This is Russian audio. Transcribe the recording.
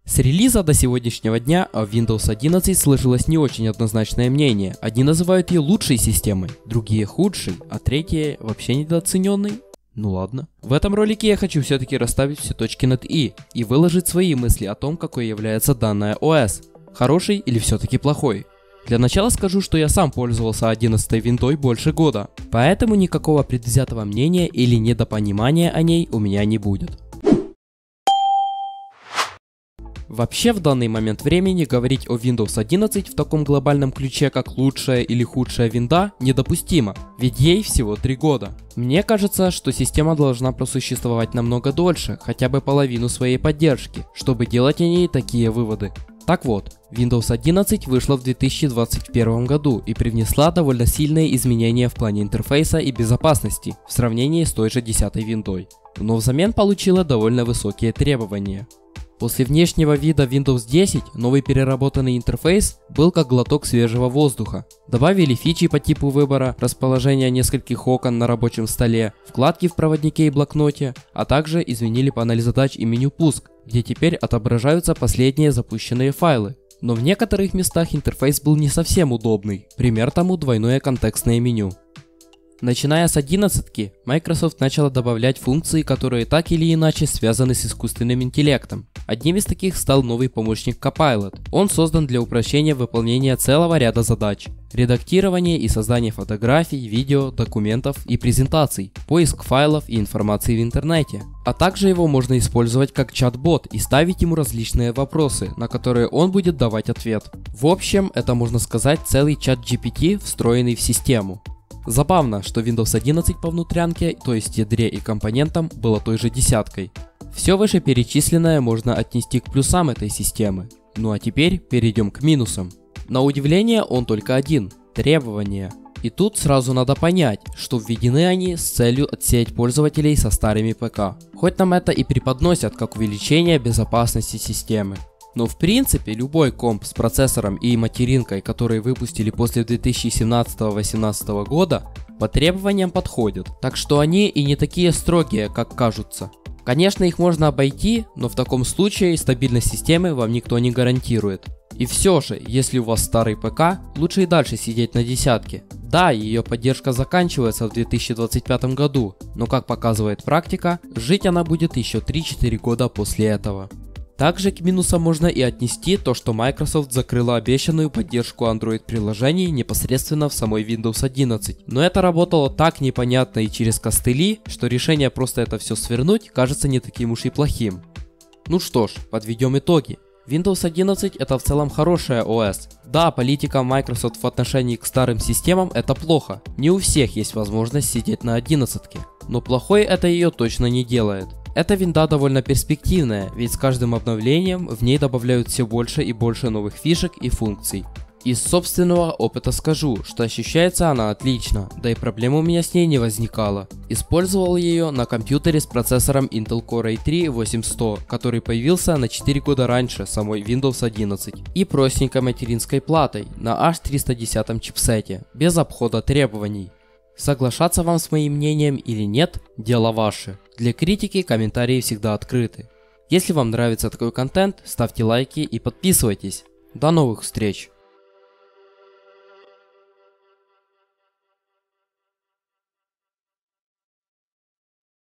С релиза до сегодняшнего дня о Windows 11 слышалось не очень однозначное мнение. Одни называют ее лучшей системой, другие худшей, а третьи вообще недооцененной. Ну ладно. В этом ролике я хочу все-таки расставить все точки над «и» и выложить свои мысли о том, какой является данная ОС. Хороший или все-таки плохой. Для начала скажу, что я сам пользовался 11-й виндой больше года, поэтому никакого предвзятого мнения или недопонимания о ней у меня не будет. Вообще в данный момент времени говорить о Windows 11 в таком глобальном ключе, как лучшая или худшая винда, недопустимо, ведь ей всего 3 года. Мне кажется, что система должна просуществовать намного дольше, хотя бы половину своей поддержки, чтобы делать о ней такие выводы. Так вот, Windows 11 вышла в 2021 году и привнесла довольно сильные изменения в плане интерфейса и безопасности в сравнении с той же 10-й виндой, но взамен получила довольно высокие требования. После внешнего вида Windows 10 новый переработанный интерфейс был как глоток свежего воздуха. Добавили фичи по типу выбора, расположения нескольких окон на рабочем столе, вкладки в проводнике и блокноте, а также изменили панель задач и меню «Пуск», где теперь отображаются последние запущенные файлы. Но в некоторых местах интерфейс был не совсем удобный, пример тому двойное контекстное меню. Начиная с 11-ки, Microsoft начала добавлять функции, которые так или иначе связаны с искусственным интеллектом. Одним из таких стал новый помощник Copilot. Он создан для упрощения выполнения целого ряда задач: редактирование и создание фотографий, видео, документов и презентаций, поиск файлов и информации в интернете. А также его можно использовать как чат-бот и ставить ему различные вопросы, на которые он будет давать ответ. В общем, это, можно сказать, целый чат GPT, встроенный в систему. Забавно, что Windows 11 по внутрянке, то есть ядре и компонентам, было той же 10-кой. Все вышеперечисленное можно отнести к плюсам этой системы. Ну а теперь перейдем к минусам. На удивление он только один – требования. И тут сразу надо понять, что введены они с целью отсеять пользователей со старыми ПК. Хоть нам это и преподносят как увеличение безопасности системы. Но в принципе любой комп с процессором и материнкой, которые выпустили после 2017-2018 года, по требованиям подходят, так что они и не такие строгие, как кажутся. Конечно, их можно обойти, но в таком случае стабильность системы вам никто не гарантирует. И все же, если у вас старый ПК, лучше и дальше сидеть на 10-ке. Да, ее поддержка заканчивается в 2025 году, но как показывает практика, жить она будет еще 3-4 года после этого. Также к минусам можно и отнести то, что Microsoft закрыла обещанную поддержку Android-приложений непосредственно в самой Windows 11. Но это работало так непонятно и через костыли, что решение просто это все свернуть кажется не таким уж и плохим. Ну что ж, подведем итоги. Windows 11 это в целом хорошая ОС. Да, политика Microsoft в отношении к старым системам это плохо. Не у всех есть возможность сидеть на 11-ке. Но плохой это ее точно не делает. Эта винда довольно перспективная, ведь с каждым обновлением в ней добавляют все больше и больше новых фишек и функций. Из собственного опыта скажу, что ощущается она отлично, да и проблем у меня с ней не возникало. Использовал ее на компьютере с процессором Intel Core i3-8100, который появился на 4 года раньше самой Windows 11, и простенькой материнской платой на H310 чипсете, без обхода требований. Соглашаться вам с моим мнением или нет – дело ваше. Для критики комментарии всегда открыты. Если вам нравится такой контент, ставьте лайки и подписывайтесь. До новых встреч!